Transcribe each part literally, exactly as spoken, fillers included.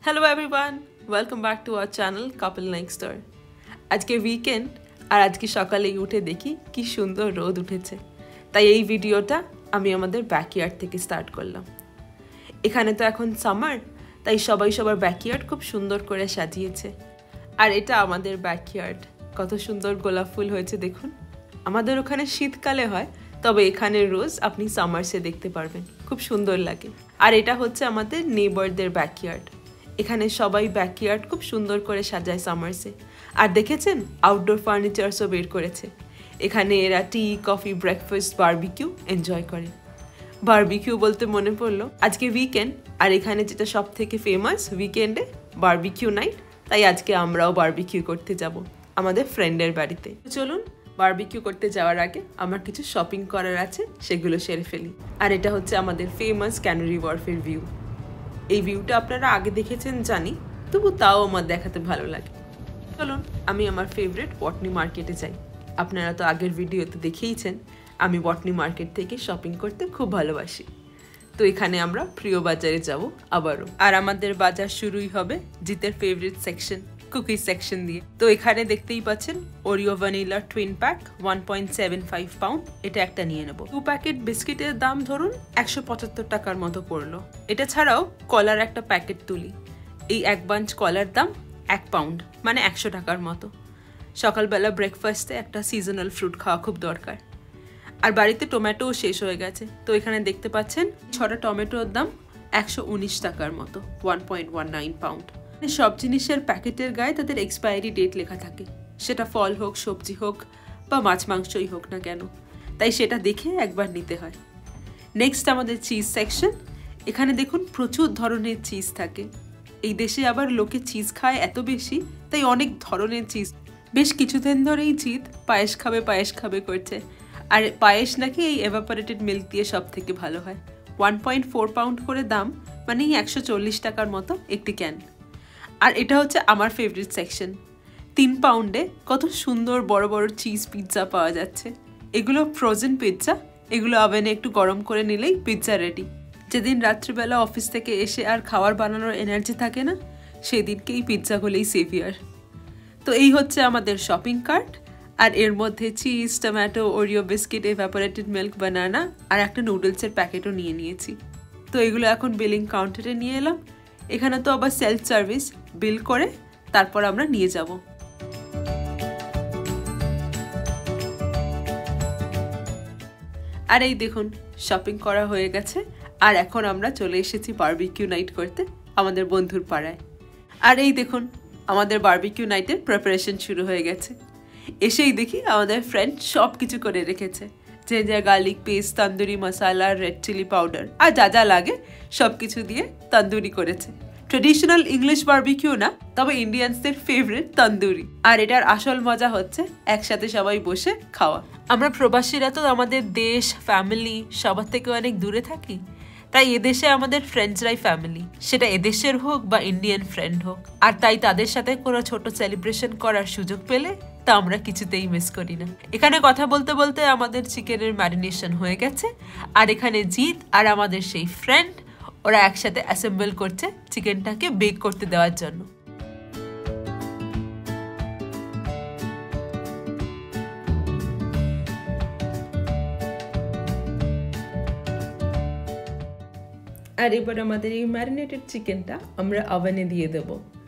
Hello everyone, welcome back to our channel Couple Next Door. আজকে weekend আর আজকে সকালেই উঠে দেখি কি সুন্দর রোদ উঠেছে। তাই এই ভিডিওটা আমি আমাদের ব্যাকইয়ার্ড থেকে স্টার্ট করলাম। এখানে তো এখন সামার, তাই সবাই সবার ব্যাকইয়ার্ড খুব সুন্দর করে সাজিয়েছে। আর এটা আমাদের ব্যাকইয়ার্ড, কত সুন্দর গোলাপ ফুল হয়েছে দেখুন। আমাদের ওখানে শীতকালে হয়, তবে এখানে রোজ আপনি সামার্সে দেখতে পারবেন, খুব সুন্দর লাগে। আর এটা হচ্ছে আমাদের নেইবারদের ব্যাকইয়ার্ড। এখানে সবাই ব্যাকইয়ার্ড খুব সুন্দর করে সাজায় সামার্সে। আর দেখেছেন আউটডোর ফার্নিচারসও বের করেছে। এখানে এরা tea, coffee, breakfast, barbecue enjoy করে। বারবিকিউ বলতে মনে পড়লো আজকে উইকেন্ড, আর এখানে যেটা সব থেকে ফেমাস উইকেন্ডে বারবিকিউ নাইট। তাই আজকে আমরাও বারবিকিউ করতে যাব আমাদের ফ্রেন্ডের বাড়িতে। চলুন বারবিকিউ করতে যাওয়ার আগে আমার কিছু শপিং করার আছে, সেগুলো সেরে ফেলি। আর এটা হচ্ছে আমাদের ফেমাস ক্যানারি ওয়ার্ফের ভিউ। এই ভিউটা আপনারা আগে দেখেছেন জানি, তবু তাও আমার দেখাতে ভালো লাগে। চলুন আমি আমার ফেভারিট ওয়াটনি মার্কেটে যাই। আপনারা তো আগের ভিডিওতে দেখেইছেন আমি ওয়াটনি মার্কেট থেকে শপিং করতে খুব ভালোবাসি। তো এখানে আমরা প্রিয় বাজারে যাব আবারও। আর আমাদের বাজার শুরুই হবে জিতের ফেভারিট সেকশন, কুকি সেকশন দিয়ে। তো এখানে দেখতেই পাচ্ছেন Oreo vanilla twin pack one point seven five pound, এটা একটা নিয়ে নেব। দু প্যাকেট বিস্কিটের দাম ধরুন একশো পঁচাত্তর টাকার মতো পড়লো। এটা ছাড়াও কলার একটা প্যাকেট তুলি, এই এক বাঞ্চ কলার দাম এক পাউন্ড, মানে একশো টাকার মতো। সকালবেলা ব্রেকফাস্টে একটা সিজনাল ফ্রুট খাওয়া খুব দরকার। আর বাড়িতে টমেটোও শেষ হয়ে গেছে, তো এখানে দেখতে পাচ্ছেন ছটা টমেটোর দাম একশো উনিশ টাকার মতো, one point one nine pound. সব জিনিসের প্যাকেটের গায়ে তাদের এক্সপায়ারি ডেট লেখা থাকে, সেটা ফল হোক, সবজি হোক বা মাছ মাংসই হোক না কেন, তাই সেটা দেখে একবার নিতে হয়। নেক্সট আমাদের চিজ সেকশন। এখানে দেখুন প্রচুর ধরনের চিজ থাকে। এই দেশে আবার লোকে চিজ খায় এত বেশি, তাই অনেক ধরনের চিজ। বেশ কিছুদিন ধরেই জিত পায়েস খাবে পায়েস খাবে করছে। আর পায়েস নাকি এই এভাপোরেটেড মিল্ক দিয়ে সব থেকে ভালো হয়। ওয়ান পয়েন্ট ফোর পাউন্ড করে দাম, মানে একশো চল্লিশ টাকার মতো একটি ক্যান। আর এটা হচ্ছে আমার ফেভারিট সেকশন। তিন পাউন্ডে কত সুন্দর বড় বড় চিজ পিৎজা পাওয়া যাচ্ছে। এগুলো ফ্রোজেন পিৎজা, এগুলো ওভেনে একটু গরম করে নিলেই পিৎজা রেডি। যেদিন রাত্রিবেলা অফিস থেকে এসে আর খাবার বানানোর এনার্জি থাকে না, সেদিনকে এই পিৎজাগুলোই সেভিয়ার। তো এই হচ্ছে আমাদের শপিং কার্ট। আর এর মধ্যে cheese, tomato, Oreo biscuit, evaporated milk, banana আর একটা নুডলসের প্যাকেটও নিয়ে নিয়েছি। তো এগুলো এখন বিলিং কাউন্টারে নিয়ে এলাম। এখানে তো আবার সেলফ সার্ভিস, বিল করে তারপর আমরা নিয়ে যাব। আর এই দেখুন শপিং করা হয়ে গেছে, আর এখন আমরা চলে এসেছি বারবিকিউ নাইট করতে আমাদের বন্ধুর পাড়ায়। আর এই দেখুন আমাদের বারবিকিউ নাইটের প্রিপারেশন শুরু হয়ে গেছে। এসেই দেখি আমাদের ফ্রেন্ড সব কিছু করে রেখেছে, যে যা garlic paste, tandoori masala, red chilli powder আর যা যা লাগে সব কিছু দিয়ে তন্দুরি করেছে। ট্রেডিশনাল ইংলিশ বারবিকিউ না, তবে ইন্ডিয়ানসদের ফেভারিট তন্দুরি। আর এটার আসল মজা হচ্ছে একসাথে সবাই বসে খাওয়া। আমরা প্রবাসীরা তো আমাদের দেশ, ফ্যামিলি সবার থেকে অনেক দূরে থাকি, তাই এদেশে আমাদের ফ্রেন্ডসরাই ফ্যামিলি, সেটা এদেশের হোক বা ইন্ডিয়ান ফ্রেন্ড হোক। আর তাই তাদের সাথে কোনো ছোট সেলিব্রেশন করার সুযোগ পেলে তা আমরা কিছুতেই মিস করি না। এখানে কথা বলতে বলতে আমাদের চিকেনের ম্যারিনেশন হয়ে গেছে। আর এখানে জিৎ আর আমাদের সেই ফ্রেন্ড ওরা একসাথে অ্যাসেম্বল করছে চিকেনটাকে বেক করতে দেওয়ার জন্য। আর এবার আমাদের এই ম্যারিনেটেড চিকেনটা আমরা ওভেনে দিয়ে দেব।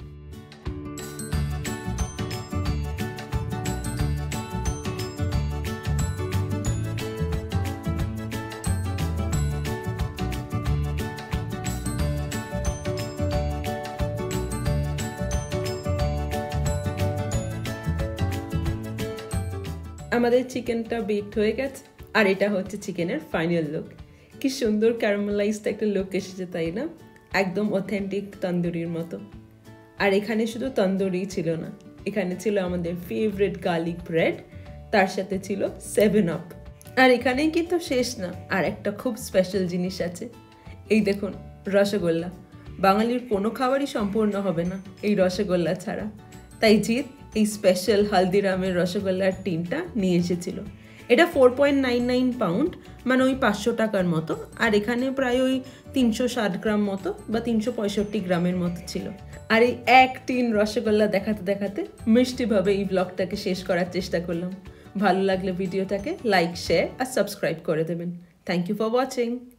আমাদের চিকেনটা বেকড হয়ে গেছে, আর এটা হচ্ছে চিকেনের ফাইনাল লুক। কি সুন্দর ক্যারামেলাইজড একটা লুক এসেছে, তাই না? একদম অথেন্টিক তন্দুরির মতো। আর এখানে শুধু তন্দুরি ছিল না, এখানে ছিল আমাদের ফেভারিট গার্লিক ব্রেড, তার সাথে ছিল সেভেন আপ। আর এখানেই কিন্তু শেষ না, আর একটা খুব স্পেশাল জিনিস আছে। এই দেখুন রসগোল্লা। বাঙালির কোনো খাবারই সম্পূর্ণ হবে না এই রসগোল্লা ছাড়া, তাই জিৎ এই স্পেশাল হালদিরামের রসগোল্লার টিনটা নিয়ে এসেছিল। এটা four point nine nine pound, মানে ওই পাঁচশো টাকার মতো। আর এখানে প্রায় ওই তিনশো ষাট গ্রাম মতো বা তিনশো পঁয়ষট্টি গ্রামের মতো ছিল। আর এই এক টিন রসগোল্লা দেখাতে দেখাতে মিষ্টিভাবে এই ব্লগটাকে শেষ করার চেষ্টা করলাম। ভালো লাগলে ভিডিওটাকে লাইক, শেয়ার আর সাবস্ক্রাইব করে দেবেন। Thank you for watching.